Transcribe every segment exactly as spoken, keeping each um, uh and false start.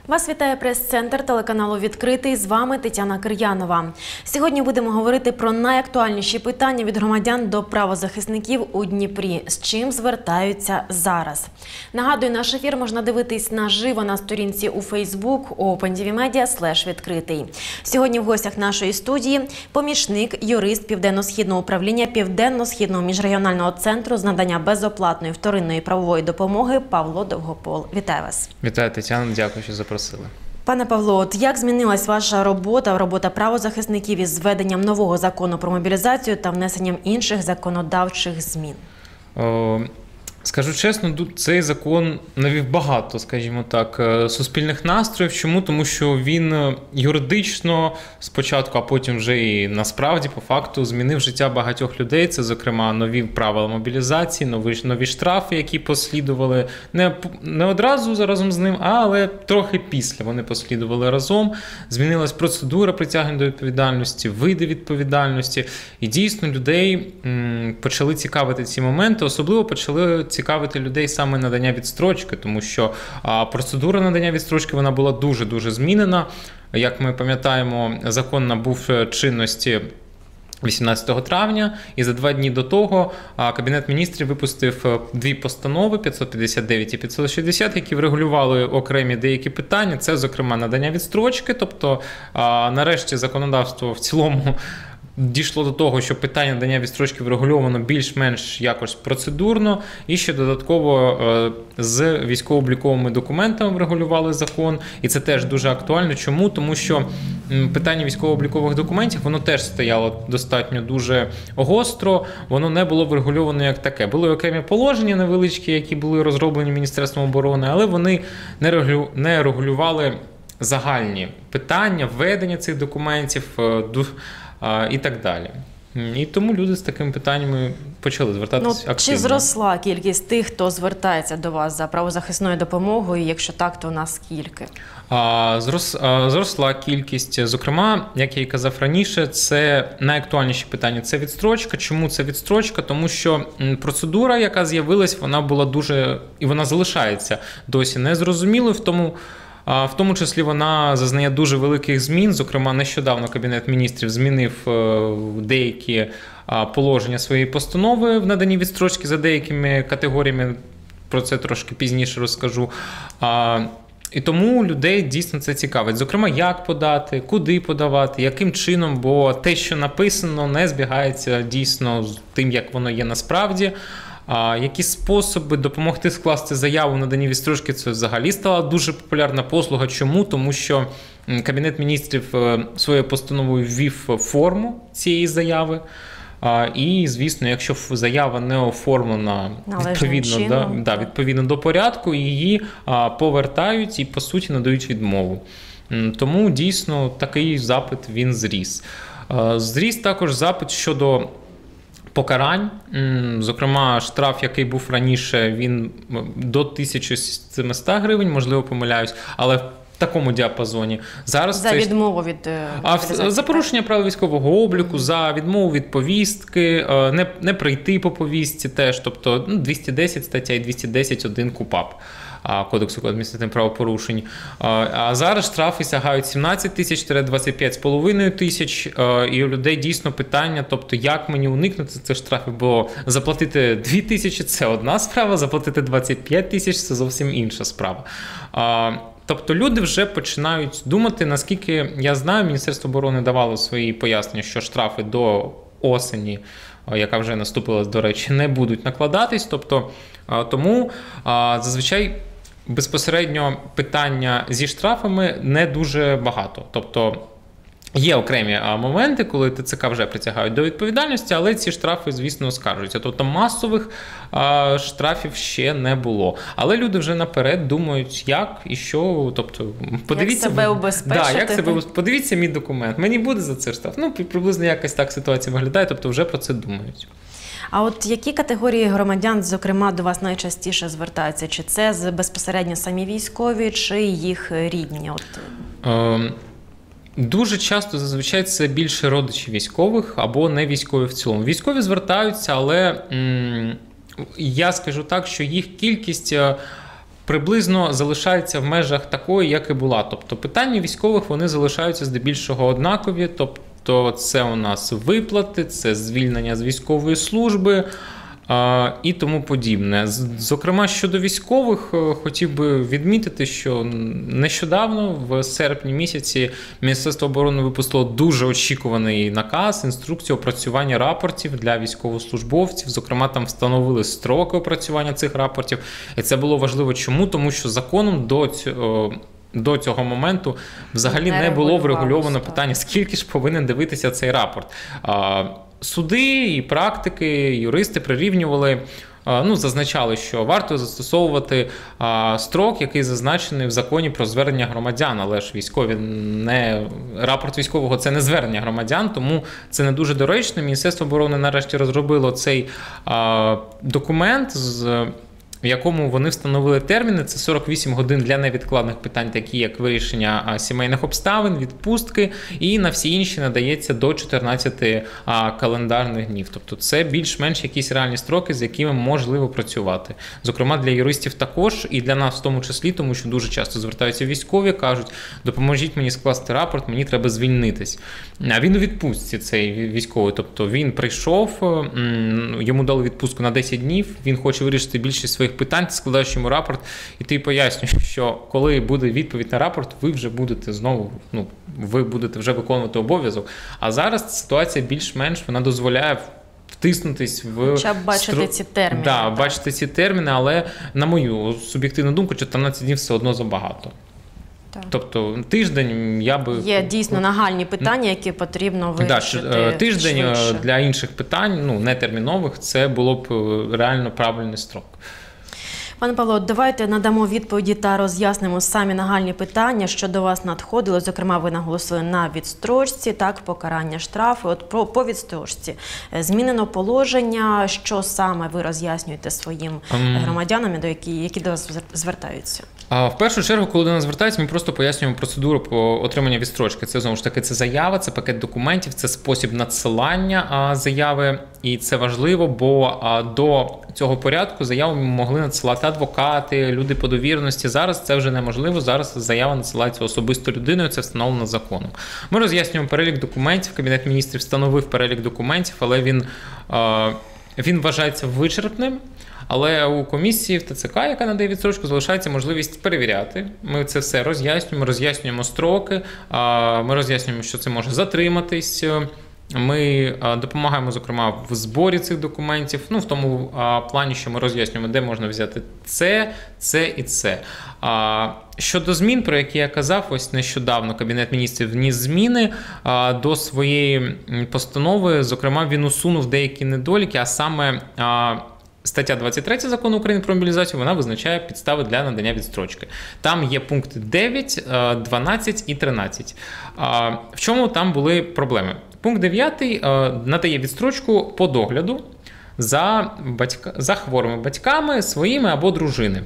Вас вітає прес-центр телеканалу «Відкритий». З вами Тетяна Кир'янова. Сьогодні будемо говорити про найактуальніші питання від громадян до правозахисників у Дніпрі. З чим звертаються зараз. Нагадую, наш ефір можна дивитись наживо на сторінці у Facebook OpenTVMedia слеш відкритий. Сьогодні в гостях нашої студії помічник, юрист Південно-Східного управління Південно-Східного міжрегіонального центру з надання безоплатної вторинної правової допомоги Павло Довгопол. Вітаю вас. Вітаю, Тетяна. Дякую, що запросили. Пане Павло, от як змінилась ваша робота, робота правозахисників із введенням нового закону про мобілізацію та внесенням інших законодавчих змін? О, скажу чесно, цей закон навів багато, скажімо так, суспільних настроїв. Чому? Тому що він юридично спочатку, а потім вже і насправді, по факту, змінив життя багатьох людей. Це, зокрема, нові правила мобілізації, нові, нові штрафи, які послідували не, не одразу разом з ним, але трохи після вони послідували разом. Змінилась процедура притягнення до відповідальності, види відповідальності. І дійсно людей м, почали цікавити ці моменти, особливо почали цікавити людей саме надання відстрочки, тому що а, процедура надання відстрочки вона була дуже-дуже змінена. Як ми пам'ятаємо, закон набув чинності вісімнадцятого травня, і за два дні до того Кабінет міністрів випустив дві постанови, п'ятсот п'ятдесят дев'ять і п'ятсот шістдесят, які врегулювали окремі деякі питання. Це, зокрема, надання відстрочки, тобто нарешті законодавство в цілому дійшло до того, що питання надання відстрочки врегульовано більш-менш якось процедурно, і ще додатково з військово-обліковими документами врегулювали закон, і це теж дуже актуально. Чому? Тому що питання військово-облікових документів, воно теж стояло достатньо дуже гостро, воно не було врегульовано як таке. Були окремі положення невеличкі, які були розроблені Міністерством оборони, але вони не регулювали загальні питання, введення цих документів, і так далі. І тому люди з такими питаннями почали звертатися ну, активно. Чи зросла кількість тих, хто звертається до вас за правозахисною допомогою? Якщо так, то наскільки? А, зрос, а, зросла кількість. Зокрема, як я і казав раніше, це найактуальніші питання – це відстрочка. Чому це відстрочка? Тому що процедура, яка з'явилась, вона була дуже, і вона залишається досі незрозумілою, в тому В тому числі вона зазнає дуже великих змін. Зокрема, нещодавно Кабінет міністрів змінив деякі положення своєї постанови в наданні відстрочки за деякими категоріями. Про це трошки пізніше розкажу. І тому людей дійсно це цікавить. Зокрема, як подати, куди подавати, яким чином, бо те, що написано, не збігається дійсно з тим, як воно є насправді. А які способи допомогти скласти заяву на наданні відстрочки, це взагалі стала дуже популярна послуга. Чому? Тому що Кабінет міністрів своєю постановою ввів форму цієї заяви. І, звісно, якщо заява не оформлена відповідно, да, да, відповідно до порядку, її повертають і, по суті, надають відмову. Тому, дійсно, такий запит він зріс. Зріс також запит щодо покарань. Зокрема, штраф, який був раніше, він до тисячі сімсот гривень, можливо, помиляюсь, але в такому діапазоні. Зараз за цей... відмову від а, за порушення правил військового обліку, за відмову від повістки, не, не прийти по повістці теж, тобто ну, двісті десять стаття і двісті десять один КУпАП. Кодексу адміністративних правопорушень. А зараз штрафи сягають сімнадцять тисяч - двадцять п'ять з половиною тисяч, і у людей дійсно питання, тобто як мені уникнути цих штрафів, бо заплатити дві тисячі – це одна справа, заплатити двадцять п'ять тисяч – це зовсім інша справа. Тобто люди вже починають думати, наскільки я знаю, Міністерство оборони давало свої пояснення, що штрафи до осені, яка вже наступила, до речі, не будуть накладатись. Тобто, тому зазвичай безпосередньо питання зі штрафами не дуже багато. Тобто є окремі моменти, коли ТЦК вже притягають до відповідальності, але ці штрафи, звісно, оскаржуються. Тобто масових штрафів ще не було. Але люди вже наперед думають, як і що. Тобто, подивіться, як себе убезпечити. Да, як себе, подивіться мій документ, мені буде за це штраф. Ну, приблизно якась так ситуація виглядає, тобто вже про це думають. А от які категорії громадян, зокрема, до вас найчастіше звертаються? Чи це безпосередньо самі військові, чи їх рідні? От... Е, дуже часто, зазвичай, це більше родичі військових або не військові в цілому. Військові звертаються, але м, я скажу так, що їх кількість приблизно залишається в межах такої, як і була. Тобто питання військових, вони залишаються здебільшого однакові, тобто це у нас виплати, це звільнення з військової служби, і тому подібне. Зокрема, щодо військових, хотів би відмітити, що нещодавно, в серпні місяці, Міністерство оборони випустило дуже очікуваний наказ, інструкцію опрацювання рапортів для військовослужбовців. Зокрема, там встановили строки опрацювання цих рапортів. І це було важливо. Чому? Тому що законом до цього До цього моменту взагалі не, не було врегульовано питання, скільки ж повинен дивитися цей рапорт. Суди і практики, юристи прирівнювали, ну, зазначали, що варто застосовувати строк, який зазначений в законі про звернення громадян, але ж військові не рапорт військового – це не звернення громадян, тому це не дуже доречно. Міністерство оборони нарешті розробило цей документ, з в якому вони встановили терміни. Це сорок вісім годин для невідкладних питань, такі як вирішення сімейних обставин, відпустки, і на всі інші надається до чотирнадцяти календарних днів. Тобто це більш-менш якісь реальні строки, з якими можливо працювати. Зокрема, для юристів також, і для нас в тому числі, тому що дуже часто звертаються військові, кажуть, допоможіть мені скласти рапорт, мені треба звільнитись. А він у відпустці, цей військовий, тобто він прийшов, йому дали відпустку на десять днів, він хоче вирішити більшість своїх питань, ти складаєш йому рапорт, і ти пояснюєш, що коли буде відповідь на рапорт, ви вже будете знову, ну, ви будете вже виконувати обов'язок. А зараз ситуація більш-менш, вона дозволяє втиснутись в... Хоча б бачити стру... ці терміни. Да, так, бачити ці терміни, але, на мою суб'єктивну думку, чотирнадцять днів все одно забагато. Так. Тобто тиждень я би... Є дійсно нагальні питання, які потрібно вирішити да, тиждень швидше. Для інших питань, ну, нетермінових, це було б реально правильний строк. Пане Павло, давайте надамо відповіді та роз'яснимо самі нагальні питання, що до вас надходило. Зокрема, ви наголосили на відстрочці, так, покарання штрафу. От про, по відстрочці змінено положення, що саме ви роз'яснюєте своїм громадянам, до які, які до вас звертаються? В першу чергу, коли до нас звертаються, ми просто пояснюємо процедуру по отриманню відстрочки. Це, знову ж таки, це заява, це пакет документів, це спосіб надсилання заяви. І це важливо, бо до цього порядку заяву могли надсилати адвокати, люди по довіреності. Зараз це вже неможливо, зараз заява надсилається особисто людиною, це встановлено законом. Ми роз'яснюємо перелік документів, Кабінет міністрів встановив перелік документів, але він, він вважається вичерпним. Але у комісії в ТЦК, яка надає відстрочку, залишається можливість перевіряти. Ми це все роз'яснюємо, роз'яснюємо строки, ми роз'яснюємо, що це може затриматись. Ми допомагаємо, зокрема, в зборі цих документів, ну, в тому плані, що ми роз'яснюємо, де можна взяти це, це і це. Щодо змін, про які я казав, ось нещодавно Кабінет міністрів вніс зміни до своєї постанови. Зокрема, він усунув деякі недоліки, а саме стаття двадцять три Закону України про мобілізацію, вона визначає підстави для надання відстрочки. Там є пункти дев'ять, дванадцять і тринадцять. В чому там були проблеми? Пункт дев'ятий надає відстрочку по догляду за, батька, за хворими батьками, своїми або дружини.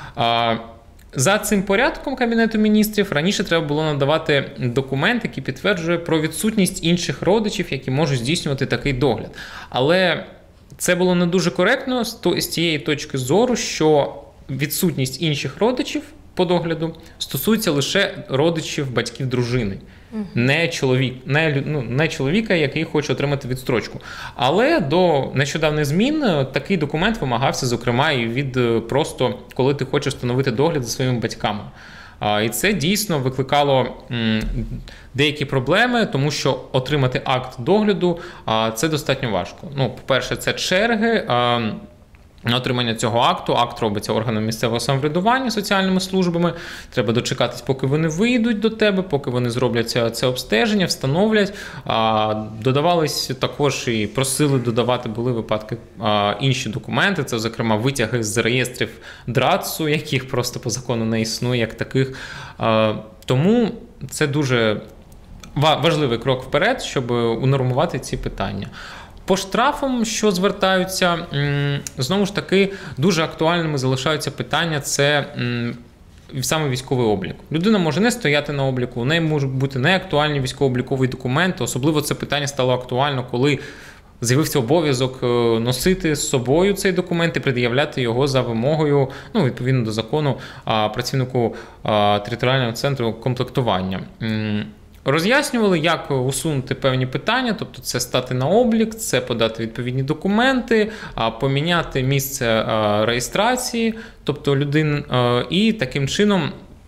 За цим порядком Кабінету міністрів раніше треба було надавати документ, який підтверджує про відсутність інших родичів, які можуть здійснювати такий догляд. Але це було не дуже коректно з тієї точки зору, що відсутність інших родичів по догляду стосується лише родичів батьків дружини, угу. не, чоловік, не, ну, не чоловіка, який хоче отримати відстрочку. Але до нещодавних змін такий документ вимагався, зокрема, і від просто, коли ти хочеш встановити догляд за своїми батьками. І це дійсно викликало деякі проблеми, тому що отримати акт догляду – це достатньо важко. Ну, по-перше, це черги на отримання цього акту. Акт робиться органом місцевого самоврядування, соціальними службами. Треба дочекатись, поки вони вийдуть до тебе, поки вони зроблять це обстеження, встановлять. Додавались також і просили додавати, були випадки, інші документи. Це, зокрема, витяги з реєстрів ДРАЦу, яких просто по закону не існує як таких. Тому це дуже важливий крок вперед, щоб унормувати ці питання. По штрафам, що звертаються, знову ж таки, дуже актуальними залишаються питання, це саме військовий облік. Людина може не стояти на обліку, у неї можуть бути неактуальні військово-облікові документи, особливо це питання стало актуально, коли з'явився обов'язок носити з собою цей документ і пред'являти його за вимогою, ну, відповідно до закону, працівнику територіального центру комплектування. Роз'яснювали, як усунути певні питання, тобто це стати на облік, це подати відповідні документи, поміняти місце реєстрації, тобто людин, і таким чином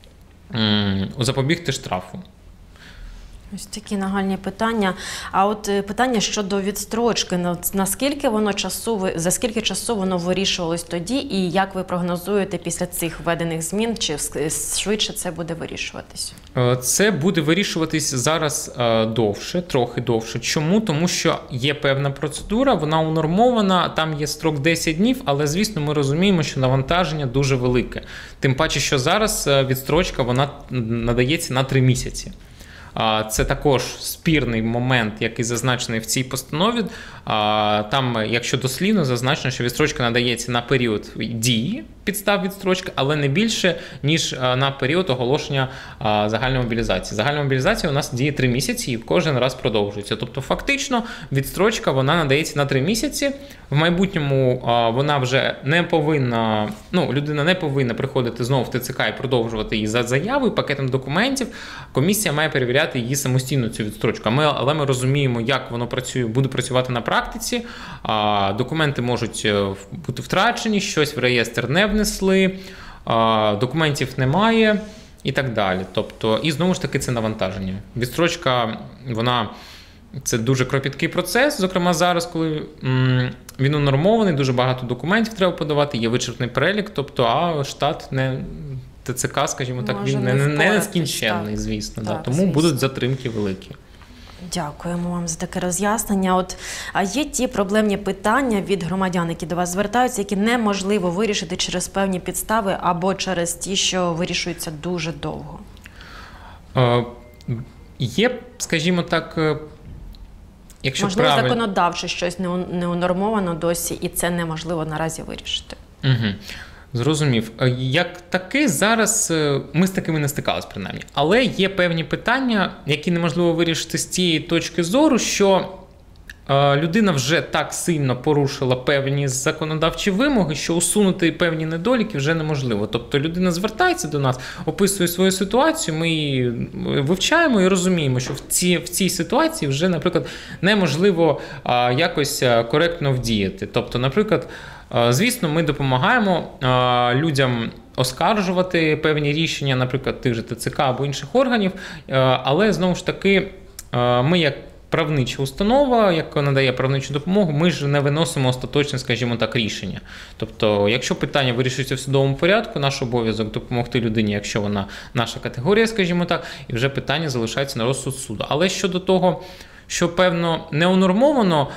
запобігти штрафу. Ось такі нагальні питання. А от питання щодо відстрочки, наскільки воно часу, за скільки часу воно вирішувалось тоді, і як ви прогнозуєте після цих введених змін, чи швидше це буде вирішуватись? Це буде вирішуватись зараз довше, трохи довше. Чому? Тому що є певна процедура, вона унормована, там є строк десять днів, але, звісно, ми розуміємо, що навантаження дуже велике. Тим паче, що зараз відстрочка, вона надається на три місяці. Це також спірний момент, який зазначений в цій постанові. Там, якщо дослівно, зазначено, що відстрочка надається на період дії підстав відстрочки, але не більше, ніж на період оголошення загальної мобілізації. Загальна мобілізація у нас діє три місяці і кожен раз продовжується. Тобто, фактично, відстрочка вона надається на три місяці. В майбутньому вона вже не повинна, ну, людина не повинна приходити знову в ТЦК і продовжувати її за заявою, пакетом документів. Комісія має перевіряти її самостійно, цю відстрочку. Ми, але ми розуміємо, як воно працює, буде працювати на практиці. Документи можуть бути втрачені, щось в реєстр не внесли, документів немає і так далі. Тобто, і знову ж таки це навантаження. Відстрочка, вона, це дуже кропіткий процес, зокрема зараз, коли м, він унормований, дуже багато документів треба подавати, є вичерпний перелік, тобто, а штат не... ТЦК, скажімо так, Може він не, не нескінченний, звісно. Так, да. Тому звісно. будуть затримки великі. Дякуємо вам за таке роз'яснення. От, а є ті проблемні питання від громадян, які до вас звертаються, які неможливо вирішити через певні підстави або через ті, що вирішуються дуже довго? Е, є, скажімо так, якщо Можливо, правиль... законодавчо щось не унормовано досі, і це неможливо наразі вирішити. Угу. Зрозумів. Як таки зараз ми з такими не стикалися, принаймні. Але є певні питання, які неможливо вирішити з тієї точки зору, що людина вже так сильно порушила певні законодавчі вимоги, що усунути певні недоліки вже неможливо. Тобто людина звертається до нас, описує свою ситуацію, ми її вивчаємо і розуміємо, що в цій, в цій ситуації вже, наприклад, неможливо якось коректно вдіяти. Тобто, наприклад, звісно, ми допомагаємо людям оскаржувати певні рішення, наприклад, тих же ТЦК або інших органів, але, знову ж таки, ми як правнича установа, яка надає правничу допомогу, ми ж не виносимо остаточне, скажімо так, рішення. Тобто, якщо питання вирішується в судовому порядку, наш обов'язок допомогти людині, якщо вона наша категорія, скажімо так, і вже питання залишається на розсуд суду. Але щодо того, що, певно, не унормовано,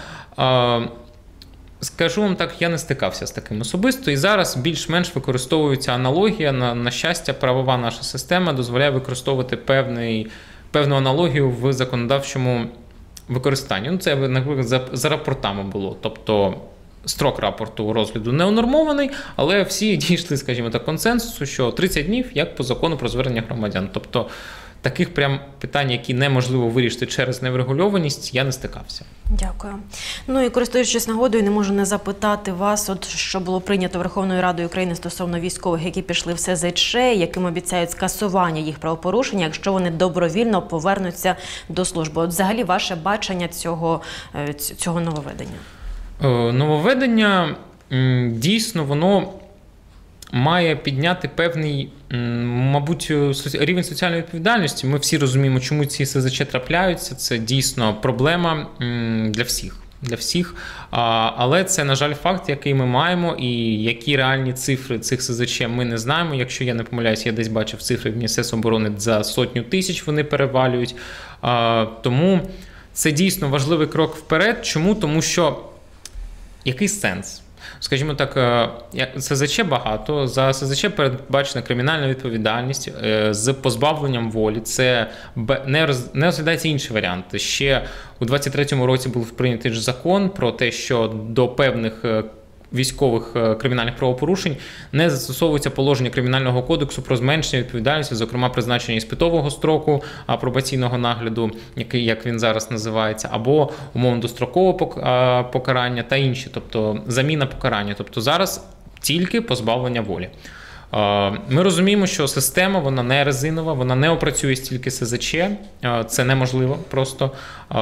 скажу вам так, я не стикався з таким особисто, і зараз більш-менш використовується аналогія, на, на щастя, правова наша система дозволяє використовувати певний, певну аналогію в законодавчому використанні. Ну, це, наприклад, за, за рапортами було, тобто строк рапорту розгляду не унормований, але всі дійшли, скажімо так, консенсусу, що тридцять днів, як по закону про звернення громадян. Тобто таких прям питань, які неможливо вирішити через неврегульованість, я не стикався. Дякую. Ну і користуючись нагодою, не можу не запитати вас, от що було прийнято Верховною Радою України стосовно військових, які пішли в СЗЧ, яким обіцяють скасування їх правопорушення, якщо вони добровільно повернуться до служби. От взагалі ваше бачення цього, цього нововведення? Нововведення, дійсно, воно має підняти певний, мабуть, рівень соціальної відповідальності. Ми всі розуміємо, чому ці СЗЧ трапляються. Це дійсно проблема для всіх. Для всіх. Але це, на жаль, факт, який ми маємо, і які реальні цифри цих СЗЧ ми не знаємо. Якщо я не помиляюсь, я десь бачив цифри в Міністерстві оборони за сотню тисяч вони перевалюють. Тому це дійсно важливий крок вперед. Чому? Тому що який сенс? Скажімо так, СЗЧ багато, за СЗЧ передбачена кримінальна відповідальність з позбавленням волі. Це не розглядається інші варіанти. Ще у двадцять третьому році був прийнятий ж закон про те, що до певних військових кримінальних правопорушень не застосовується положення Кримінального кодексу про зменшення відповідальності, зокрема призначення іспитового строку пробаційного нагляду, який, як він зараз називається, або умовно дострокове покарання та інші, тобто заміна покарання. Тобто зараз тільки позбавлення волі. Ми розуміємо, що система, вона не резинова, вона не опрацює стільки ес зет че, це неможливо просто.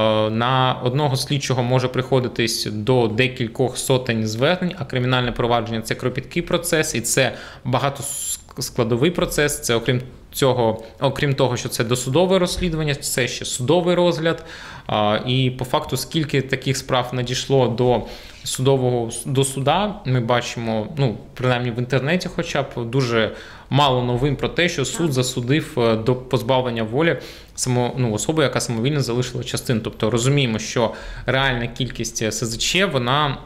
На одного слідчого може приходитись до декількох сотень звернень, а кримінальне провадження – це кропіткий процес, і це багатоскладовий процес, це окрім цього, окрім того, що це досудове розслідування, це ще судовий розгляд. І по факту, скільки таких справ надійшло до судового до суда, ми бачимо, ну, принаймні в інтернеті хоча б, дуже мало новин про те, що суд засудив до позбавлення волі само, ну, особу, яка самовільно залишила частину. Тобто розуміємо, що реальна кількість ес зет че, вона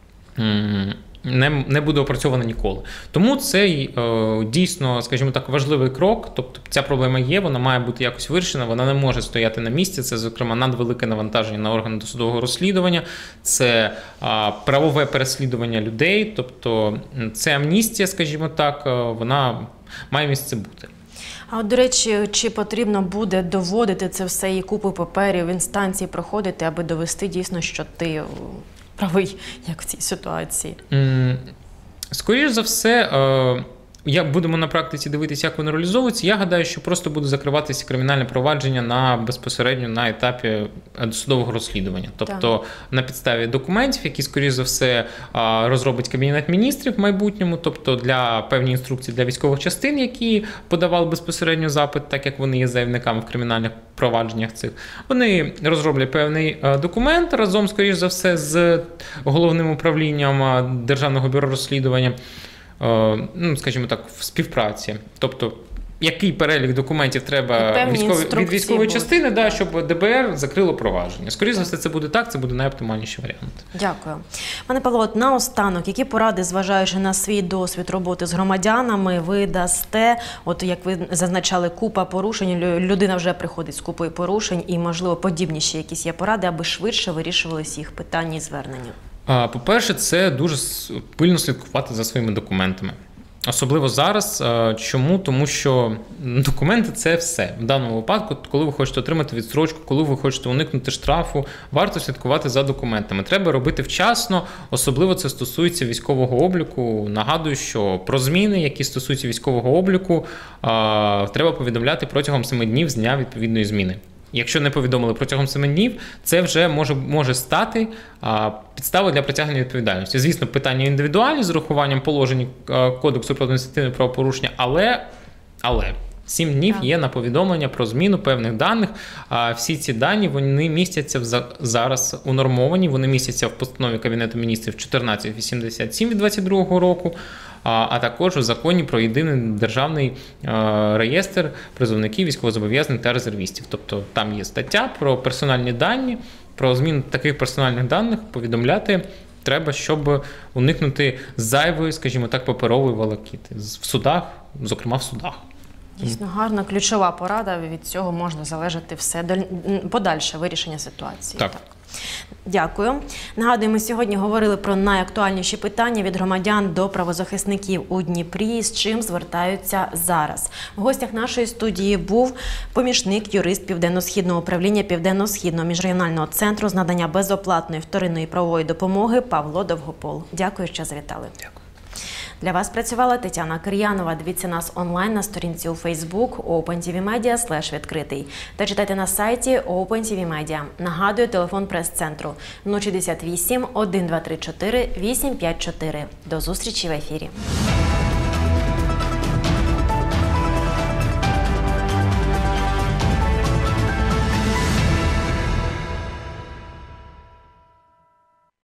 м- Не, не буде опрацьована ніколи. Тому це е, дійсно, скажімо так, важливий крок. Тобто ця проблема є, вона має бути якось вирішена, вона не може стояти на місці. Це, зокрема, надвелике навантаження на органи досудового розслідування, це е, правове переслідування людей, тобто це амністія, скажімо так, е, вона має місце бути. А от, до речі, чи потрібно буде доводити це все і купу паперів в інстанції проходити, аби довести дійсно, що ти правий, як в цій ситуації? Скоріше за все, як будемо на практиці дивитися, як воно реалізовується, я гадаю, що просто буде закриватися кримінальне провадження на безпосередньо на етапі досудового розслідування. Тобто так, на підставі документів, які, скоріше за все, розробить Кабінет Міністрів в майбутньому, тобто для певні інструкції для військових частин, які подавали безпосередньо запит, так як вони є заявниками в кримінальних провадженнях цих. Вони розроблять певний документ разом, скоріше за все, з головним управлінням Державного бюро розслідування, ну, скажімо так, в співпраці. Тобто, який перелік документів треба військові, від військової частини, да, щоб де бе ер закрило провадження. Скоріше за все, це буде так, це буде найоптимальніший варіант. Дякую. Пане Павло, от наостанок, які поради, зважаючи на свій досвід роботи з громадянами, ви дасте, от як ви зазначали, купа порушень, людина вже приходить з купою порушень і, можливо, подібні ще якісь є поради, аби швидше вирішувалися їх питання і звернення? По-перше, це дуже пильно слідкувати за своїми документами. Особливо зараз. Чому? Тому що документи – це все. В даному випадку, коли ви хочете отримати відстрочку, коли ви хочете уникнути штрафу, варто слідкувати за документами. Треба робити вчасно, особливо це стосується військового обліку. Нагадую, що про зміни, які стосуються військового обліку, треба повідомляти протягом семи днів з дня відповідної зміни. Якщо не повідомили протягом семи днів, це вже може, може стати а, підставою для притягнення відповідальності. Звісно, питання індивідуальні з урахуванням положень а, Кодексу про адміністративне правопорушення, але, але сім днів є на повідомлення про зміну певних даних. А, всі ці дані, вони містяться в, зараз унормовані, вони містяться в постанові Кабінету Міністрів чотирнадцять вісімдесят сім від двадцять другого року, а також у законі про єдиний державний реєстр призовників, військовозобов'язаних та резервістів. Тобто там є стаття про персональні дані, про зміну таких персональних даних повідомляти треба, щоб уникнути зайвої, скажімо так, паперової волокіти в судах, зокрема в судах. Дійсно гарна, ключова порада, від цього можна залежати все, подальше вирішення ситуації. Так. Так. Дякую. Нагадую, ми сьогодні говорили про найактуальніші питання від громадян до правозахисників у Дніпрі, з чим звертаються зараз. В гостях нашої студії був помічник, юрист Південно-Східного управління Південно-Східного міжрегіонального центру з надання безоплатної вторинної правової допомоги Павло Довгопол. Дякую, що завітали. Дякую. Для вас працювала Тетяна Кир'янова. Дивіться нас онлайн на сторінці у Facebook OpenTVMedia слеш відкритий та читайте на сайті OpenTVMedia. Нагадую, телефон прес-центру нуль шістдесят вісім, один два три чотири, вісім п'ять чотири. До зустрічі в ефірі.